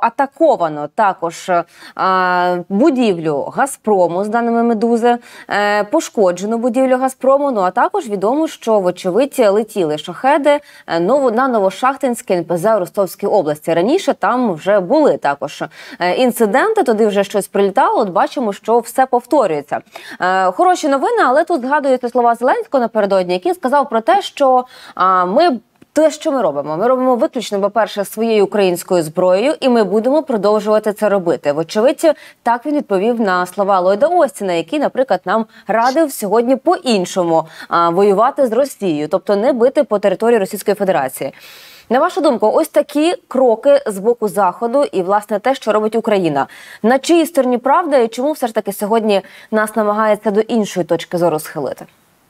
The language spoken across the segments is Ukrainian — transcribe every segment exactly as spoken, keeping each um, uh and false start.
атаковано також а, будівлю «Газпрому», з даними «Медузи», е, пошкоджено будівлю «Газпрому», ну а також відомо, що, вочевидь, летіли шахеди ново, на Новошахтинське ен пе зет у Ростовській області. Раніше там вже були також інциденти, туди вже щось прилітало, от бачимо, що все повторюється. Е, хороші новини, але тут згадуються слова Зеленського напередодні, який сказав про те, що а, ми те, що ми робимо? Ми робимо виключно, по-перше, своєю українською зброєю, і ми будемо продовжувати це робити. Вочевидь, так він відповів на слова Ллойда Остіна, який, наприклад, нам радив сьогодні по-іншому воювати з Росією, тобто не бити по території Російської Федерації. На вашу думку, ось такі кроки з боку Заходу і, власне, те, що робить Україна. На чиїй стороні правда і чому все ж таки сьогодні нас намагається до іншої точки зору схилити?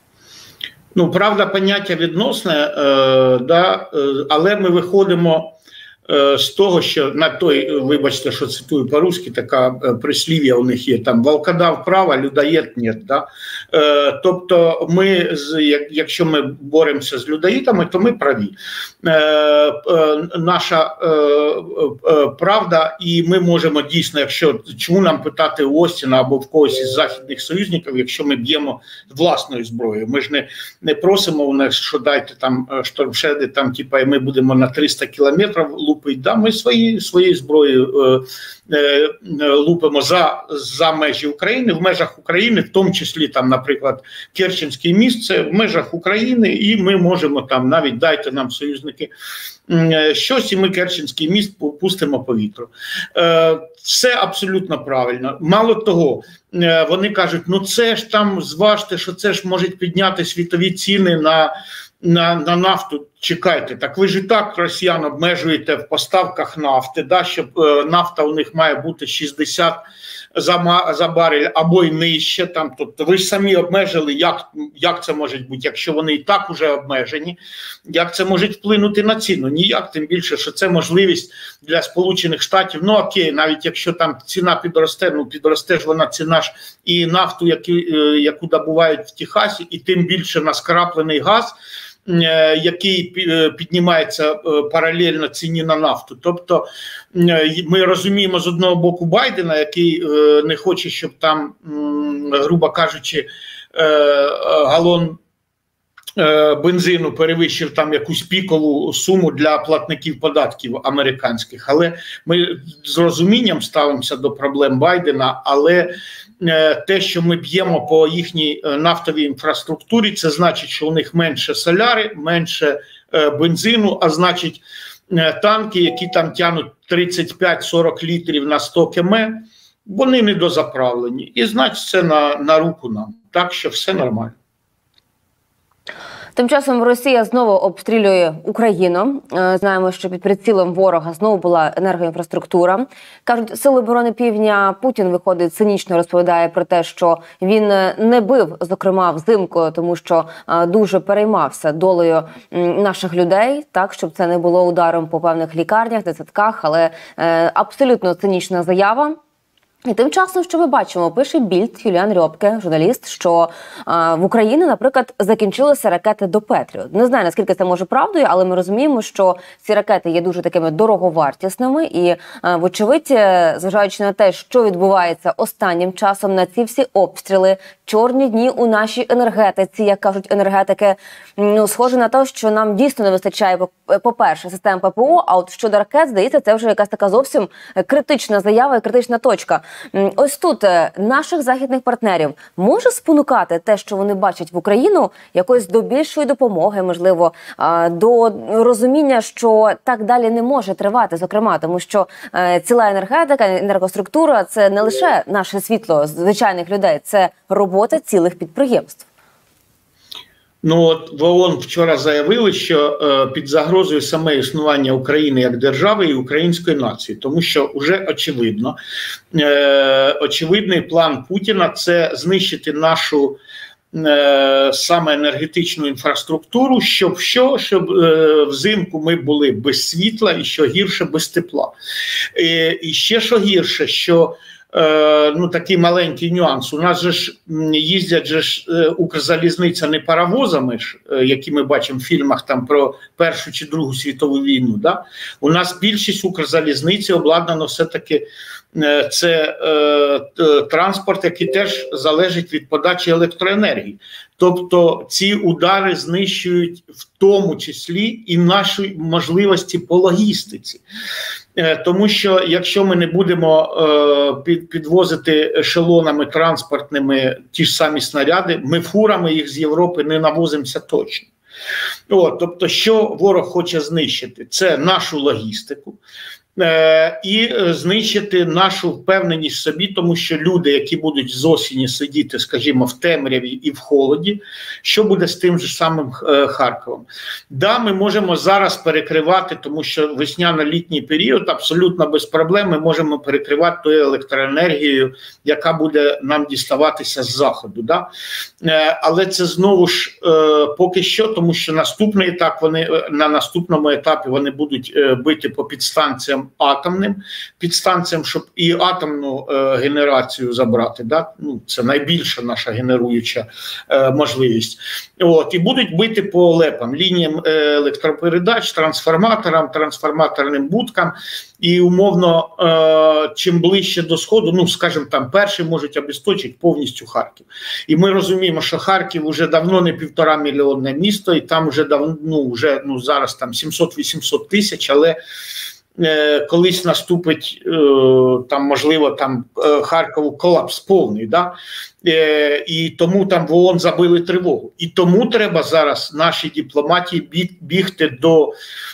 Ну, правда, поняття відносне, е, да, е, але ми виходимо е, з того, що на той, вибачте, що цитую по-русски, така е, прислів'я у них є, там, волкодав право, людоєд нет. Да? Е, тобто, ми, як, якщо ми боремося з людоїдами, то ми праві. Е, е, наша е, е, правда, і ми можемо дійсно, якщо, чому нам питати у Остіна або в когось із західних союзників, якщо ми б'ємо власною зброєю. Ми ж не, не просимо у них, що дайте там штормшеди, там, типа, і ми будемо на триста кілометрів лупити. Да? Ми свої, своєю зброєю е, е, лупимо за, за межі України, в межах України, в тому числі, там, наприклад, Керченський міст, це в межах України, і ми можемо там, навіть дайте нам союзники щось, і ми Керченський міст пустимо по вітру. Все абсолютно правильно. Мало того, вони кажуть, ну це ж там, зважте, що це ж може підняти світові ціни на, на, на нафту. Чекайте, так ви ж і так росіян обмежуєте в поставках нафти, да, щоб нафта у них має бути шістдесят за, за барель або й нижче. Там, тобто ви ж самі обмежили, як, як це може бути, якщо вони і так уже обмежені, як це може вплинути на ціну? Ніяк, тим більше, що це можливість для Сполучених Штатів. Ну окей, навіть якщо там ціна підросте, ну підросте ж вона ціна ж і нафту, яку, яку добувають в Техасі, і тим більше на скраплений газ, який піднімається паралельно ціні на нафту. Тобто ми розуміємо з одного боку Байдена, який не хоче, щоб там, грубо кажучи, галон бензину перевищив там якусь пікову суму для платників податків американських. Але ми з розумінням ставимося до проблем Байдена, але те, що ми б'ємо по їхній нафтовій інфраструктурі, це значить, що у них менше соляри, менше бензину, а значить танки, які там тягнуть тридцять п'ять сорок літрів на сто кілометрів, вони недозаправлені. І значить це на, на руку нам. Так що все нормально. Тим часом Росія знову обстрілює Україну. Знаємо, що під прицілом ворога знову була енергоінфраструктура. Кажуть, Сили оборони Півдня, Путін виходить цинічно, розповідає про те, що він не бив, зокрема, взимку, тому що дуже переймався долею наших людей, так, щоб це не було ударом по певних лікарнях, дитсадках, але абсолютно цинічна заява. І тим часом, що ми бачимо, пише Більд, Юліан Рьопке, журналіст, що а, в Україні, наприклад, закінчилися ракети до Петріот. Не знаю, наскільки це може правдою, але ми розуміємо, що ці ракети є дуже такими дороговартісними. І, а, вочевидь, зважаючи на те, що відбувається останнім часом на ці всі обстріли, чорні дні у нашій енергетиці, як кажуть енергетики, ну, схоже на те, що нам дійсно не вистачає, по-перше, систем ППО, а от щодо ракет, здається, це вже якась така зовсім критична заява і критична точка. Ось тут наших західних партнерів може спонукати те, що вони бачать в Україну, якось до більшої допомоги, можливо, до розуміння, що так далі не може тривати, зокрема, тому що ціла енергетика, енергоструктура – це не лише наше світло звичайних людей, це робота цілих підприємств. Ну от в ООН вчора заявили, що е, під загрозою саме існування України як держави і української нації, тому що вже очевидно, е, очевидний план Путіна – це знищити нашу е, саме енергетичну інфраструктуру, щоб що, щоб е, взимку ми були без світла і що гірше без тепла. І, і ще що гірше, що ну, такий маленький нюанс. У нас же ж їздять же ж Укрзалізниця не паровозами, ж, які ми бачимо в фільмах там про Першу чи Другу світову війну. Да? У нас більшість Укрзалізниці обладнано все-таки це е, транспорт, який теж залежить від подачі електроенергії. Тобто ці удари знищують в тому числі і наші можливості по логістиці. Е, тому що якщо ми не будемо е, під, підвозити ешелонами транспортними ті ж самі снаряди, ми фурами їх з Європи не навозимося точно. О, тобто, що ворог хоче знищити? Це нашу логістику. І знищити нашу впевненість в собі, тому що люди, які будуть з осені сидіти, скажімо, в темряві і в холоді, що буде з тим же самим Харковом? Да, ми можемо зараз перекривати, тому що весняно-літній період абсолютно без проблем ми можемо перекривати тою електроенергією, яка буде нам діставатися з заходу. Да? Але це знову ж поки що, тому що наступний етап вони, на наступному етапі вони будуть бити по підстанціям атомним підстанціям, щоб і атомну е, генерацію забрати. Да? Ну, це найбільша наша генеруюча е, можливість. От, і будуть бити по лепам, лініям е, електропередач, трансформаторам, трансформаторним будкам. І умовно, е, чим ближче до Сходу, ну, скажімо, там перші можуть обісточити повністю Харків. І ми розуміємо, що Харків вже давно не півтора мільйонне місто, і там вже давно, ну, вже, ну, зараз там сімсот-вісімсот тисяч, але колись наступить, там, можливо, там Харкову колапс повний, да? І тому там в ООН забили тривогу. І тому треба зараз нашій дипломатії бігти до,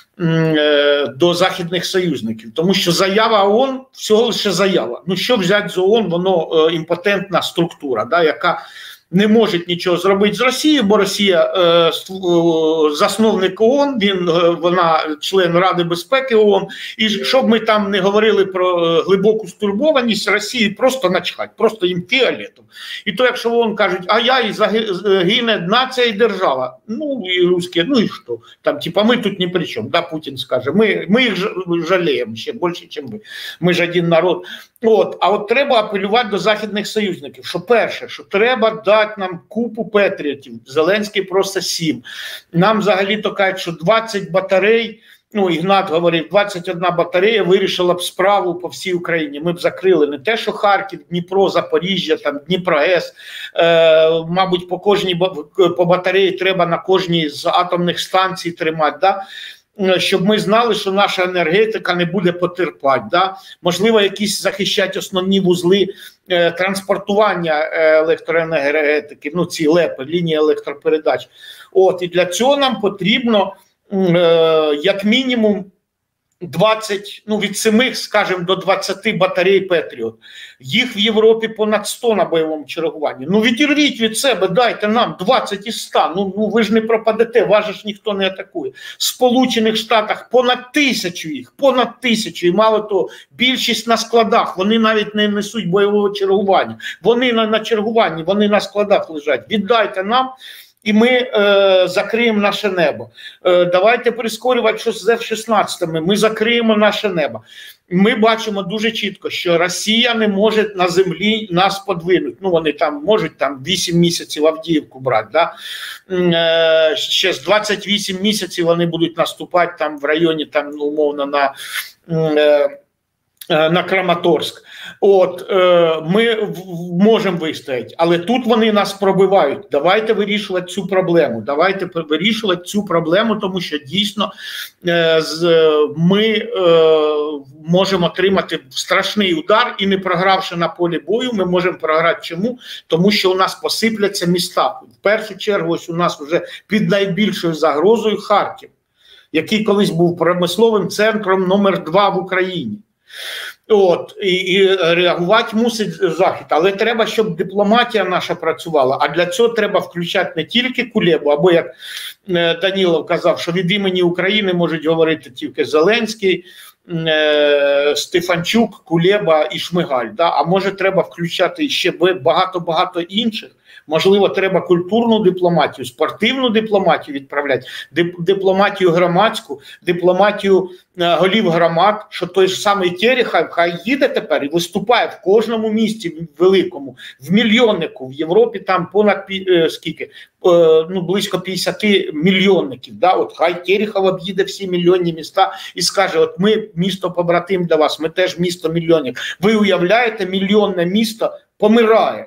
до західних союзників. Тому що заява ООН всього лише заява. Ну, що взяти з ООН, воно імпотентна структура, да, яка не може нічого зробити з Росією, бо Росія е, засновник ООН, він, е, вона член Ради безпеки ООН, і щоб ми там не говорили про е, глибоку стурбованість, Росії просто начхать, просто їм фіолетом. І то, якщо ООН кажуть, а я і загине нація і держава, ну і русські, ну і що? Там, типа, ми тут ні при чому, да, Путін скаже, ми, ми їх жаліємо ще більше, ніж ви, ми ж один народ. От, а от треба апелювати до західних союзників, що перше, що треба дати нам купу патріотів, Зеленський просто сім. Нам взагалі-то кажуть, що двадцять батарей, ну, Ігнат говорив, двадцять одна батарея вирішила б справу по всій Україні. Ми б закрили не те, що Харків, Дніпро, Запоріжжя, там, Дніпро-С, е, мабуть, по кожній по батареї треба на кожній з атомних станцій тримати, да? Щоб ми знали, що наша енергетика не буде потерпати. Да? Можливо, якісь захищати основні вузли е, транспортування електроенергетики, ну ці лепи, лінії електропередач. От, і для цього нам потрібно, е, як мінімум, двадцять, ну від семи, скажімо, до двадцяти батарей Петріот. Їх в Європі понад сто на бойовому чергуванні. Ну відірвіть від себе, дайте нам двадцять із ста. Ну, ну ви ж не пропадете, вас ж ніхто не атакує. В Сполучених Штатах понад тисячу їх, понад тисячу. І мало того, більшість на складах, вони навіть не несуть бойового чергування. Вони на, на чергуванні, вони на складах лежать. Віддайте нам. І ми е, закриємо наше небо. Е, давайте прискорювати щось з еф шістнадцять. Ми закриємо наше небо. Ми бачимо дуже чітко, що Росія не може на землі нас подвинути. Ну, вони там можуть там вісім місяців Авдіївку брати. Да? Е, ще з двадцять вісім місяців вони будуть наступати там в районі, там, ну, умовно, на... Е, на Краматорськ. От, е, ми можемо вистояти, але тут вони нас пробивають. Давайте вирішувати цю проблему. Давайте вирішувати цю проблему, тому що дійсно е, з, ми е, можемо отримати страшний удар і не програвши на полі бою, ми можемо програти чому? Тому що у нас посипляться міста. В першу чергу ось у нас вже під найбільшою загрозою Харків, який колись був промисловим центром номер два в Україні. От, і, і реагувати мусить Захід, але треба, щоб дипломатія наша працювала, а для цього треба включати не тільки Кулебу, або, як е, Данілов казав, що від імені України можуть говорити тільки Зеленський, е, Стефанчук, Кулеба і Шмигаль, да? А може треба включати ще багато-багато інших, Можливо, треба культурну дипломатію, спортивну дипломатію відправляти, дипломатію громадську, дипломатію голів громад, що той ж самий Терехов хай їде тепер і виступає в кожному місті великому, в мільйоннику, в Європі там понад скільки, ну близько п'ятдесят мільйонників, да? От хай Терехов об'їде всі мільйонні міста і скаже, от ми місто побратим для вас, ми теж місто мільйонник. Ви уявляєте, мільйонне місто помирає.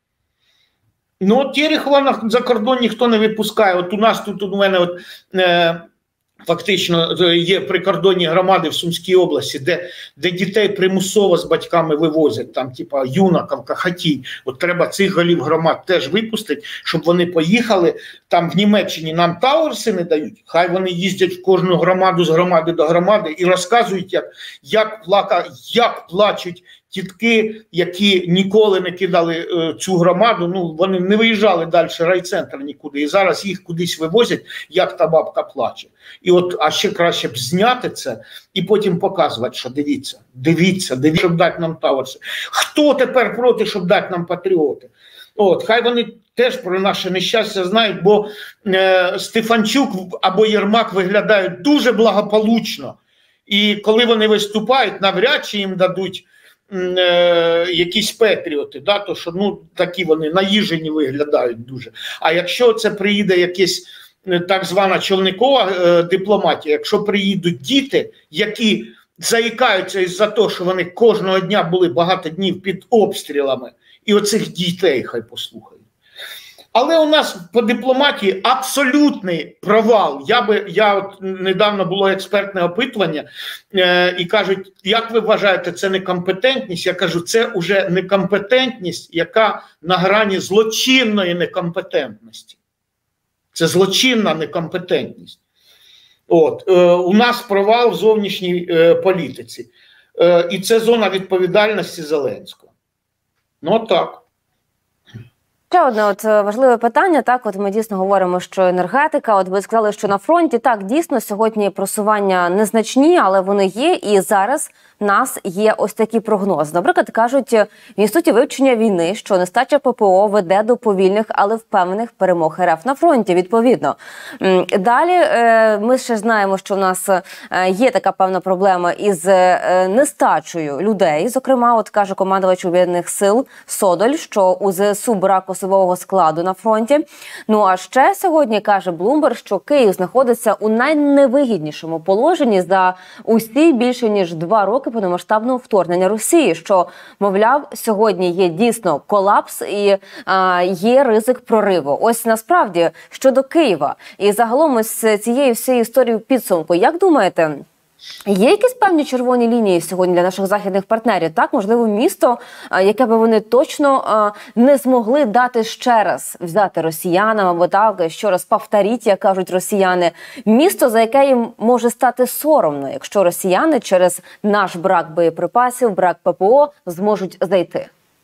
Ну, от Терехова за кордон ніхто не випускає. От у нас тут у мене от, е, фактично є прикордонні громади в Сумській області, де, де дітей примусово з батьками вивозять, там, типа Юнаковка, Хатій. От треба цих голів громад теж випустити, щоб вони поїхали. Там в Німеччині нам тауерси не дають, хай вони їздять в кожну громаду з громади до громади і розказують, як, як, плака, як плачуть тітки, які ніколи не кидали е, цю громаду, ну вони не виїжджали далі райцентр нікуди, і зараз їх кудись вивозять, як та бабка плаче. І от, а ще краще б зняти це і потім показувати, що дивіться, дивіться, дивіться, щоб дати нам тауерси. Хто тепер проти, щоб дати нам патріоти? От, хай вони теж про наше нещастя знають, бо е, Стефанчук або Єрмак виглядають дуже благополучно. І коли вони виступають, навряд чи їм дадуть е, якісь патріоти, да, то що ну, такі вони наїжені виглядають дуже. А якщо це приїде якась так звана човникова е, дипломатія, якщо приїдуть діти, які заїкаються із-за того, що вони кожного дня були багато днів під обстрілами, і оцих дітей хай послухають. Але у нас по дипломатії абсолютний провал. Я би, я от недавно було експертне опитування, е, і кажуть, як ви вважаєте, це некомпетентність? Я кажу, це вже некомпетентність, яка на грані злочинної некомпетентності. Це злочинна некомпетентність. От, е, у нас провал в зовнішній е, політиці. Е, і це зона відповідальності Зеленського. Ну так. Ще одне от важливе питання. Так, от ми дійсно говоримо, що енергетика. От ви сказали, що на фронті так дійсно сьогодні просування незначні, але вони є. І зараз в нас є ось такі прогнози. Наприклад, кажуть в інституті вивчення війни, що нестача ППО веде до повільних, але впевнених перемог РФ на фронті. Відповідно, далі ми ще знаємо, що в нас є така певна проблема із нестачею людей. Зокрема, от каже командувач Об'єднаних сил Содоль, що у ЗСУ брак особового складу на фронті. Ну а ще сьогодні каже Блумберг, що Київ знаходиться у найневигіднішому положенні за усі більше ніж два роки повномасштабного вторгнення Росії, що, мовляв, сьогодні є дійсно колапс і а, є ризик прориву. Ось насправді щодо Києва і загалом із цієї всієї історії в підсумку, як думаєте, є якісь певні червоні лінії сьогодні для наших західних партнерів? Так, можливо, місто, яке би вони точно не змогли дати ще раз взяти росіянам, або так, ще раз повторіть, як кажуть росіяни, місто, за яке їм може стати соромно, якщо росіяни через наш брак боєприпасів, брак ППО зможуть зайти?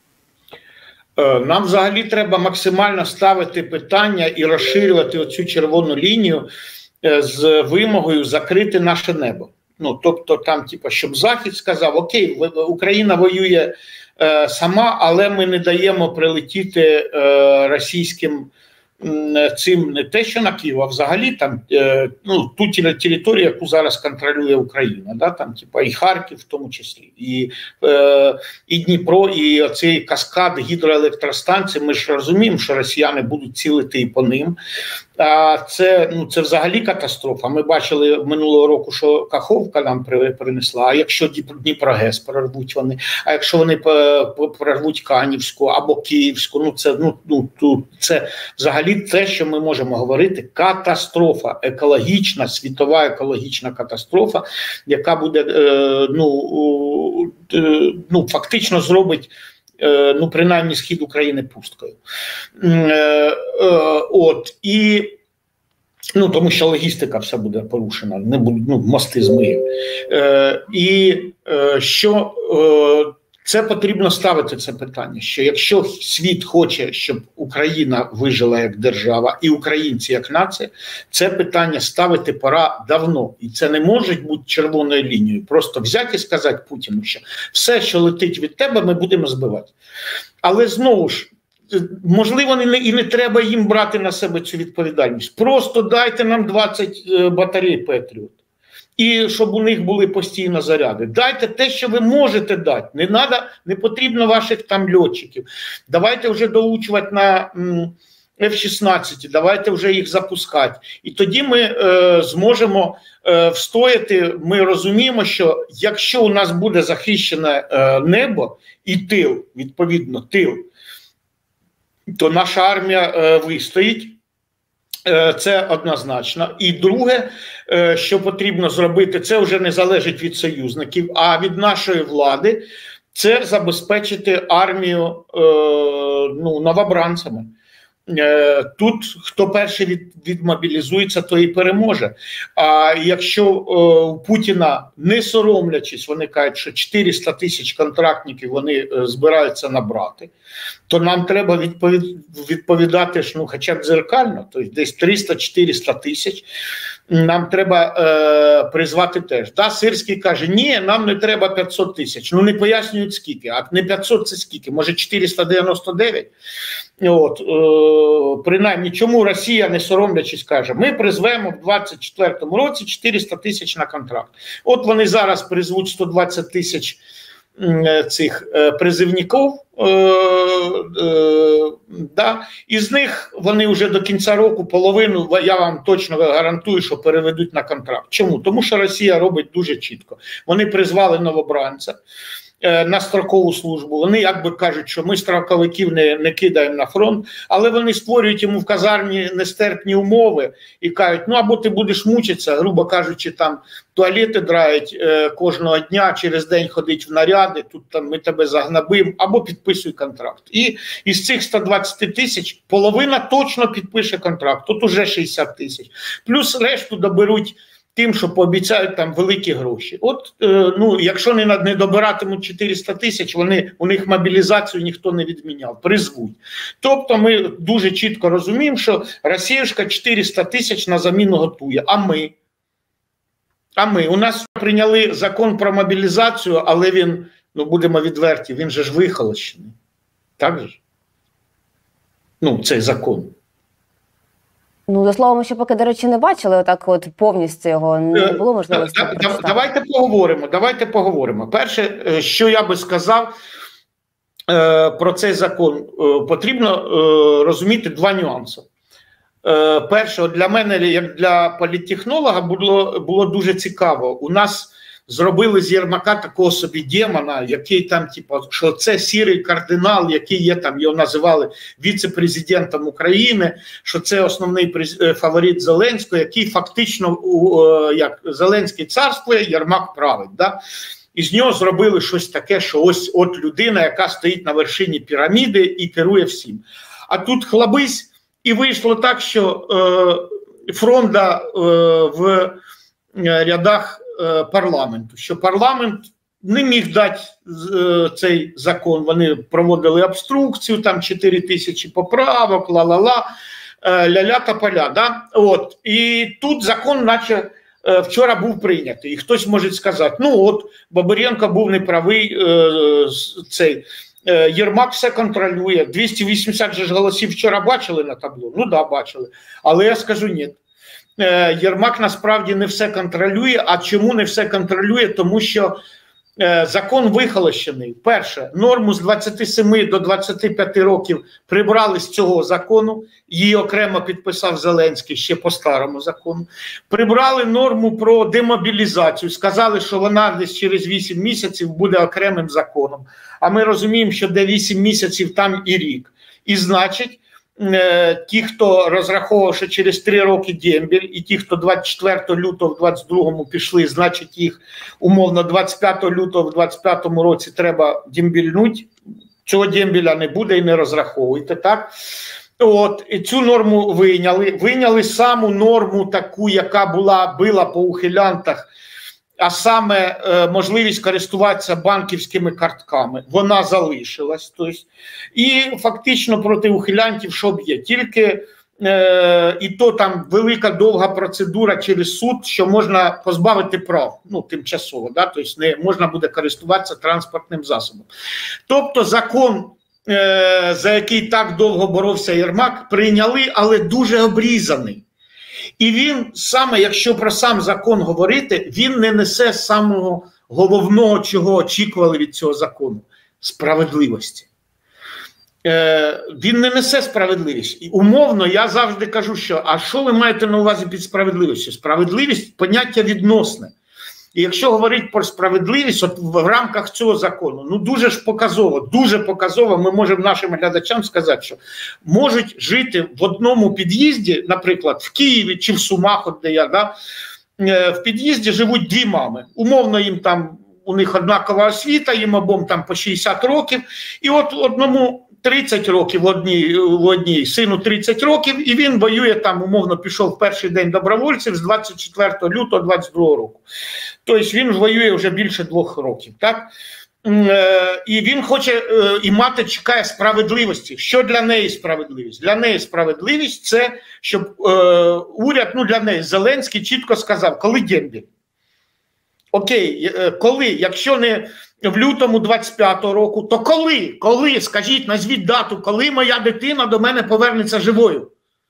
Нам взагалі треба максимально ставити питання і розширювати оцю червону лінію з вимогою закрити наше небо. Ну, тобто там, типу, щоб Захід сказав, окей, Україна воює е, сама, але ми не даємо прилетіти е, російським е, цим, не те, що на Київ, а взагалі там, е, ну, ту територію, яку зараз контролює Україна, да, там, типу, і Харків в тому числі, і, е, і Дніпро, і оцей каскад гідроелектростанцій, ми ж розуміємо, що росіяни будуть цілити і по ним. А це, ну, це взагалі катастрофа. Ми бачили минулого року, що Каховка нам принесла, а якщо Дніпрогес прорвуть вони, а якщо вони прорвуть Канівську або Київську, ну це, ну, ну, це взагалі те, що ми можемо говорити, катастрофа, екологічна, світова екологічна катастрофа, яка буде, е, ну, е, ну, фактично зробить, ну, принаймні, схід України пусткою. Е, е, от, і, ну, тому що логістика вся буде порушена, не буде, ну, мости змиють. Е, і е, що е, це потрібно ставити це питання, що якщо світ хоче, щоб Україна вижила як держава і українці як нація, це питання ставити пора давно. І це не може бути червоною лінією. Просто взяти і сказати Путіну, що все, що летить від тебе, ми будемо збивати. Але знову ж, можливо, не, і не треба їм брати на себе цю відповідальність. Просто дайте нам двадцять батарей Петріот. І щоб у них були постійно заряди. Дайте те, що ви можете дати. Не надо, не потрібно ваших там льотчиків. Давайте вже доучувати на еф шістнадцять, давайте вже їх запускати. І тоді ми е, зможемо е, встояти. Ми розуміємо, що якщо у нас буде захищене е, небо і тил, відповідно, тил, то наша армія е, вистоїть. Це однозначно. І друге, що потрібно зробити, це вже не залежить від союзників, а від нашої влади, це забезпечити армію ну, новобранцями. Тут хто перший від, відмобілізується, то і переможе. А якщо у Путіна, не соромлячись, вони кажуть, що чотириста тисяч контрактників вони збираються набрати, то нам треба відповід, відповідати ну, хоча б дзеркально, тобто десь триста-чотириста тисяч. Нам треба е, призвати теж. Да, Сирський каже, ні, нам не треба п'ятсот тисяч. Ну не пояснюють скільки. А не п'ятсот це скільки? Може чотириста дев'яносто дев'ять? От, е, принаймні, чому Росія, не соромлячись, каже, ми призвемо в двадцять четвертому році чотириста тисяч на контракт. От вони зараз призвуть сто двадцять тисяч цих е, призивників, е, е, да, із них вони вже до кінця року половину, я вам точно гарантую, що переведуть на контракт. Чому? Тому що Росія робить дуже чітко. Вони призвали новобранця е, на строкову службу, вони якби кажуть, що ми строковиків не, не кидаємо на фронт, але вони створюють йому в казармі нестерпні умови і кажуть, ну або ти будеш мучитися, грубо кажучи, там туалети драють е, кожного дня, через день ходить в наряди, тут там ми тебе загнобимо, або підписуй контракт. І із цих ста двадцяти тисяч половина точно підпише контракт, тут уже шістдесят тисяч. Плюс решту доберуть тим, що пообіцяють там великі гроші. От, е, ну, якщо не, не добиратимуть чотириста тисяч, вони, у них мобілізацію ніхто не відміняв, призвуть. Тобто ми дуже чітко розуміємо, що Росіюшка чотириста тисяч на заміну готує, а ми? А ми? У нас прийняли закон про мобілізацію, але він, ну будемо відверті, він же ж вихолощений. Так же ж? Ну, цей закон. Ну, до слова, ми ще поки, до речі, не бачили, отак от повністю його не було можливості да, да, Давайте поговоримо, давайте поговоримо. Перше, що я би сказав е, про цей закон, е, потрібно е, розуміти два нюанси. Е, перше, для мене, як для політтехнолога, було, було дуже цікаво. У нас зробили з Єрмака такого собі демона, який там, типу, що це сірий кардинал, який є там, його називали віце-президентом України, що це основний фаворит Зеленського, який фактично, як Зеленський царствує, Єрмак править. Да? І з нього зробили щось таке, що ось от людина, яка стоїть на вершині піраміди і керує всім. А тут хлабись, і вийшло так, що е, Фронда е, в рядах парламенту, що парламент не міг дати е, цей закон, вони проводили обструкцію, там чотири тисячі поправок, ла-ла-ла, е, ля-ля та поля. Да? От. І тут закон наче е, вчора був прийнятий. І хтось може сказати, ну от, Бабиренко був неправий, е, цей, е, Єрмак все контролює, двісті вісімдесят же голосів вчора бачили на табло? Ну да, бачили. Але я скажу, ні. Єрмак насправді не все контролює. А чому не все контролює? Тому що е, закон вихолощений. Перше, норму з двадцяти семи до двадцяти п'яти років прибрали з цього закону, її окремо підписав Зеленський ще по старому закону. Прибрали норму про демобілізацію, сказали, що вона десь через вісім місяців буде окремим законом. А ми розуміємо, що де вісім місяців, там і рік. І значить, ті, хто розраховував, що через три роки дембель, і ті, хто двадцять четвертого лютого в двадцять другому пішли, значить їх умовно двадцять п'ятого лютого в двадцять п'ятому році треба дембельнути. Цього дембеля не буде і не розраховуйте, так? От, і цю норму вийняли. Вийняли саму норму таку, яка була, била по ухилянтах, а саме е, можливість користуватися банківськими картками. Вона залишилась. Тобто, і фактично проти ухилянтів що б'є? Тільки е, і то там велика довга процедура через суд, що можна позбавити прав, ну тимчасово, да? Тобто не можна буде користуватися транспортним засобом. Тобто закон за який так довго боровся Єрмак, прийняли, але дуже обрізаний. І він саме, якщо про сам закон говорити, він не несе самого головного, чого очікували від цього закону – справедливості. Е, він не несе справедливість. І умовно, я завжди кажу, що а що ви маєте на увазі під справедливістю? Справедливість – поняття відносне. І якщо говорити про справедливість, от в рамках цього закону, ну дуже ж показово, дуже показово ми можемо нашим глядачам сказати, що можуть жити в одному під'їзді, наприклад, в Києві чи в Сумах, от де я, да, в під'їзді живуть дві мами. Умовно їм там, у них однакова освіта, їм обом там по шістдесят років, і от одному тридцять років, в одній, в одній сину тридцять років, і він воює там, умовно, пішов в перший день добровольців з двадцять четвертого лютого двадцять другого року. Тобто він воює вже більше двох років, так? І він хоче, і мати чекає справедливості. Що для неї справедливість? Для неї справедливість – це, щоб е, уряд, ну для неї, Зеленський чітко сказав, коли дембіль. Окей, коли, якщо не в лютому двадцять п'ятого року, то коли? Коли? Скажіть, назвіть дату, коли моя дитина до мене повернеться живою.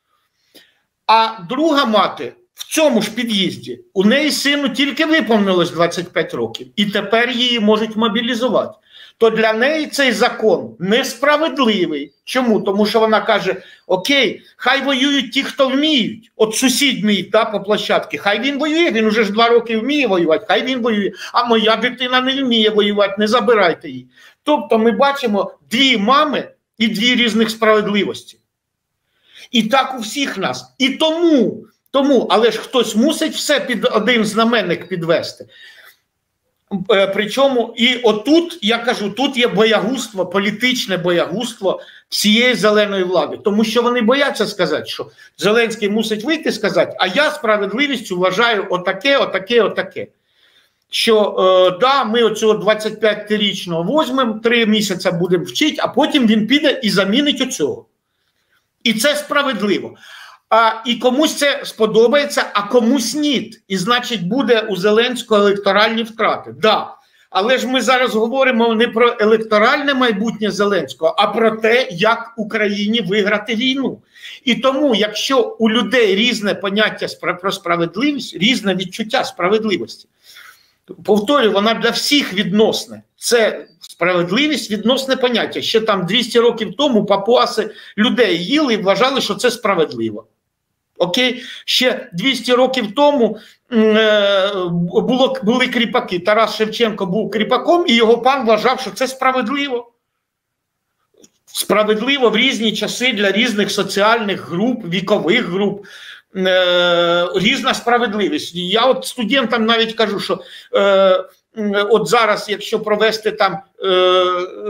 А друга мати в цьому ж під'їзді, у неї сину тільки виповнилось двадцять п'ять років, і тепер її можуть мобілізувати. То для неї цей закон несправедливий. Чому? Тому що вона каже, окей, хай воюють ті, хто вміють. От сусід мій, та, по площадці, хай він воює, він уже ж два роки вміє воювати, хай він воює. А моя дитина не вміє воювати, не забирайте її. Тобто ми бачимо дві мами і дві різних справедливості. І так у всіх нас. І тому, тому, але ж хтось мусить все під один знаменник підвести. Причому і отут, я кажу, тут є боягузтво, політичне боягузтво всієї зеленої влади. Тому що вони бояться сказати, що Зеленський мусить вийти і сказати, а я справедливістю вважаю отаке, отаке, отаке. Що, е, да, ми оцього двадцятип'ятирічного візьмемо, три місяці будемо вчити, а потім він піде і замінить оцього. І це справедливо. А, і комусь це сподобається, а комусь ні. І значить буде у Зеленського електоральні втрати. Да. Але ж ми зараз говоримо не про електоральне майбутнє Зеленського, а про те, як Україні виграти війну. І тому, якщо у людей різне поняття про справедливість, різне відчуття справедливості, повторюю, вона для всіх відносна. Це справедливість, відносне поняття. Ще там двісті років тому папуаси людей їли і вважали, що це справедливо. Окей? Ще двісті років тому е, було, були кріпаки. Тарас Шевченко був кріпаком, і його пан вважав, що це справедливо. Справедливо в різні часи для різних соціальних груп, вікових груп. Е, різна справедливість. Я от студентам навіть кажу, що е, от зараз, якщо провести там, е,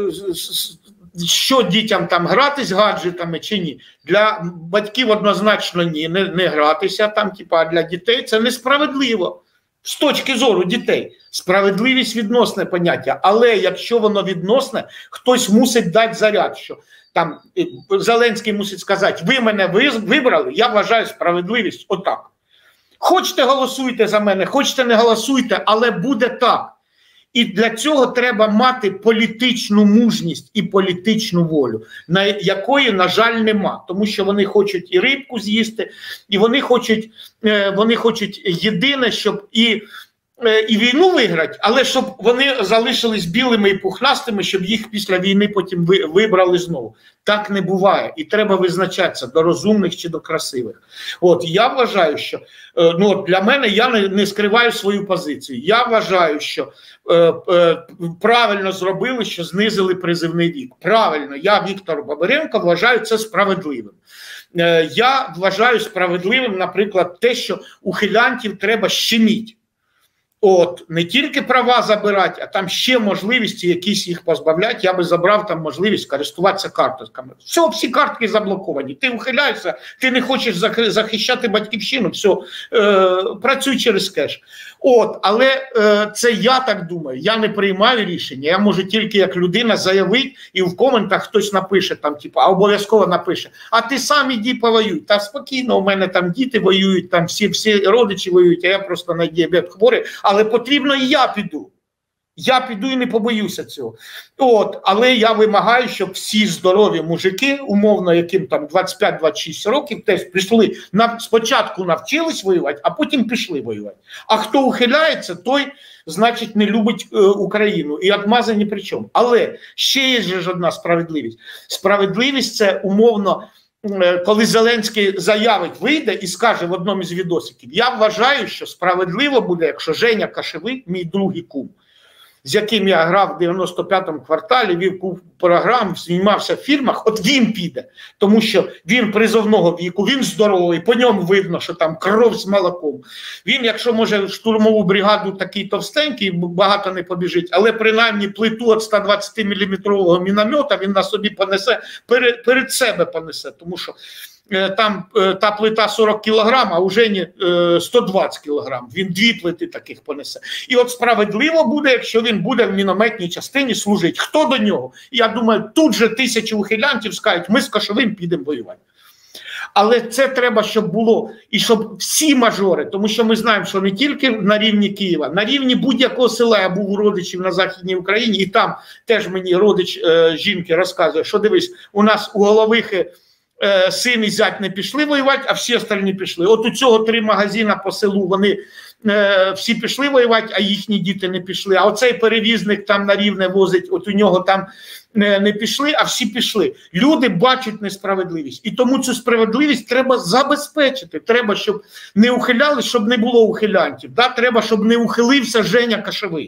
що дітям там гратись гаджетами чи ні, для батьків однозначно ні, не, не гратися там, типа, для дітей це несправедливо. З точки зору дітей. Справедливість відносне поняття, але якщо воно відносне, хтось мусить дати заряд, що там Зеленський мусить сказати, ви мене вибрали, я вважаю справедливість отак. Хочете голосуйте за мене, хочете не голосуйте, але буде так. І для цього треба мати політичну мужність і політичну волю, на якої, на жаль, нема. Тому що вони хочуть і рибку з'їсти, і вони хочуть, вони хочуть єдине, щоб і, і війну виграти, але щоб вони залишились білими і пухнастими, щоб їх після війни потім вибрали знову. Так не буває. І треба визначатися, до розумних чи до красивих. От, я вважаю, що, ну, для мене, я не, не скриваю свою позицію. Я вважаю, що е, е, правильно зробили, що знизили призивний вік. Правильно, я, Віктор Бабиренко, вважаю це справедливим. Е, я вважаю справедливим, наприклад, те, що ухилянтів треба щемити. От, не тільки права забирати, а там ще можливості якісь їх позбавляти. Я би забрав там можливість користуватися картками. Все, всі картки заблоковані. Ти ухиляєшся, ти не хочеш захищати батьківщину, все, е, працюй через кеш. От, але е, це я так думаю, я не приймаю рішення, я можу тільки як людина заявити, і в коментах хтось напише, там, типу, а обов'язково напише, а ти сам іди повоюй. Та спокійно, у мене там діти воюють, там всі, всі родичі воюють, а я просто на діабет хворий, але потрібно і я піду. Я піду і не побоюся цього. От, але я вимагаю, щоб всі здорові мужики, умовно, яким там двадцять п'ять двадцять шість років, теж пішли, на, спочатку навчились воювати, а потім пішли воювати. А хто ухиляється, той, значить, не любить е, Україну. І отмаза ні при чому. Але ще є ж одна справедливість. Справедливість – це умовно, е, коли Зеленський заявить, вийде і скаже в одному із відосиків, я вважаю, що справедливо буде, якщо Женя Кашевий, мій другий кум, з яким я грав в дев'яносто п'ятому кварталі, вів програм, знімався в фільмах, от він піде. Тому що він призовного віку, він здоровий, по ньому видно, що там кров з молоком. Він, якщо може штурмову бригаду такий товстенький, багато не побіжить, але принаймні плиту від ста двадцятиміліметрового міномета він на собі понесе, перед, перед себе понесе, тому що там та плита сорок кілограм, а у Жені сто двадцять кілограм. Він дві плити таких понесе. І от справедливо буде, якщо він буде в мінометній частині служити. Хто до нього? Я думаю, тут же тисячі ухилянтів скажуть, ми з Кашовим підемо воювати. Але це треба, щоб було, і щоб всі мажори, тому що ми знаємо, що не тільки на рівні Києва, на рівні будь-якого села, я був у родичів на Західній Україні, і там теж мені родич е, жінки розказує, що дивись, у нас у Головихи син і зять не пішли воювати, а всі остальні пішли. От у цього три магазини по селу, вони е, всі пішли воювати, а їхні діти не пішли. А оцей перевізник там на Рівне возить, от у нього там не, не пішли, а всі пішли. Люди бачать несправедливість. І тому цю справедливість треба забезпечити. Треба, щоб не ухиляли, щоб не було ухилянтів. Да? Треба, щоб не ухилився Женя Кашевий.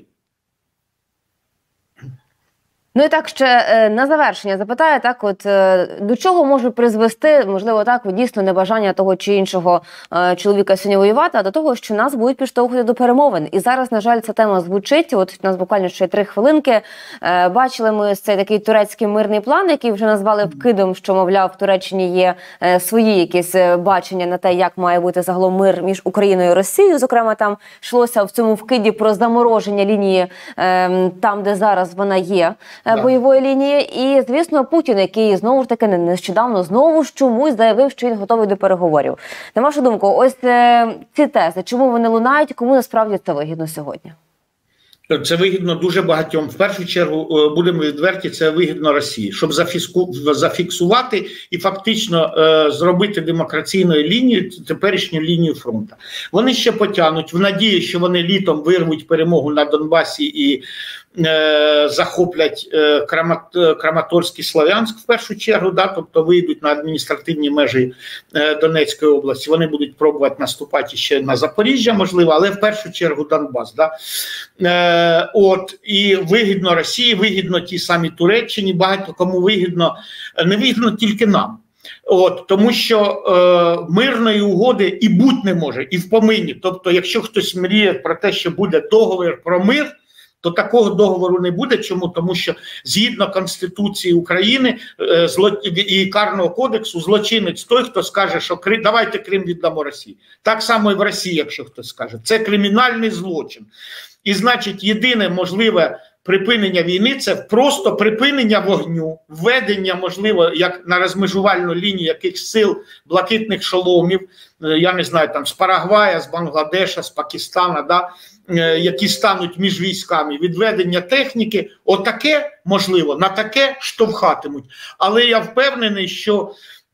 Ну і так, ще е, на завершення запитаю, так, от е, до чого може призвести, можливо, так, дійсно небажання того чи іншого е, чоловіка сьогодні воювати, а до того, що нас будуть підштовхувати до перемовин. І зараз, на жаль, ця тема звучить, от у нас буквально ще три хвилинки. Е, бачили ми цей такий турецький мирний план, який вже назвали вкидом, що, мовляв, в Туреччині є е, свої якісь бачення на те, як має бути загалом мир між Україною і Росією. Зокрема, там йшлося в цьому вкиді про замороження лінії е, там, де зараз вона є. Бойової лінії. І, звісно, Путін, який, знову ж таки, нещодавно знову ж чомусь заявив, що він готовий до переговорів. На вашу думку, ось е, ці тези, чому вони лунають, кому насправді це вигідно сьогодні? Це вигідно дуже багатьом. В першу чергу, будемо відверті, це вигідно Росії, щоб зафіску, зафіксувати і фактично е, зробити демокраційною лінією теперішню лінію фронту. Вони ще потягнуть в надії, що вони літом вирвуть перемогу на Донбасі і е, захоплять е, Крамат, Краматорськ і Слов'янськ в першу чергу, да, тобто вийдуть на адміністративні межі е, Донецької області. Вони будуть пробувати наступати ще на Запоріжжя, можливо, але в першу чергу Донбас. Да. Е, От, і вигідно Росії, вигідно тій самій Туреччині, багато кому вигідно, не вигідно тільки нам. От, тому що е, мирної угоди і бути не може, і в помині. Тобто, якщо хтось мріє про те, що буде договір про мир, то такого договору не буде. Чому? Тому що згідно Конституції України е, зло, і Карного кодексу злочинець той, хто скаже, що Крим, давайте Крим віддамо Росії. Так само і в Росії, якщо хтось скаже. Це кримінальний злочин. І, значить, єдине можливе припинення війни – це просто припинення вогню, введення, можливо, як на розмежувальну лінію якихось сил блакитних шоломів, я не знаю, там з Парагвая, з Бангладеша, з Пакистана, да, які стануть між військами, відведення техніки, отаке, можливо, на таке штовхатимуть. Але я впевнений, що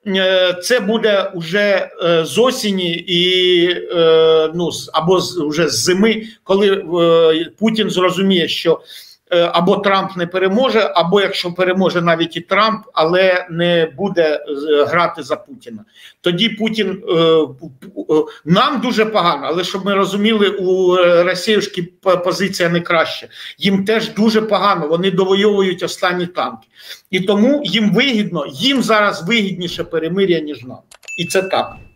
це буде вже з осені і, ну, або вже з зими, коли Путін зрозуміє, що або Трамп не переможе, або якщо переможе навіть і Трамп, але не буде грати за Путіна. Тоді Путін, нам дуже погано, але щоб ми розуміли, у росіюшки позиція не краща. Їм теж дуже погано, вони довойовують останні танки. І тому їм вигідно, їм зараз вигідніше перемир'я, ніж нам. І це так.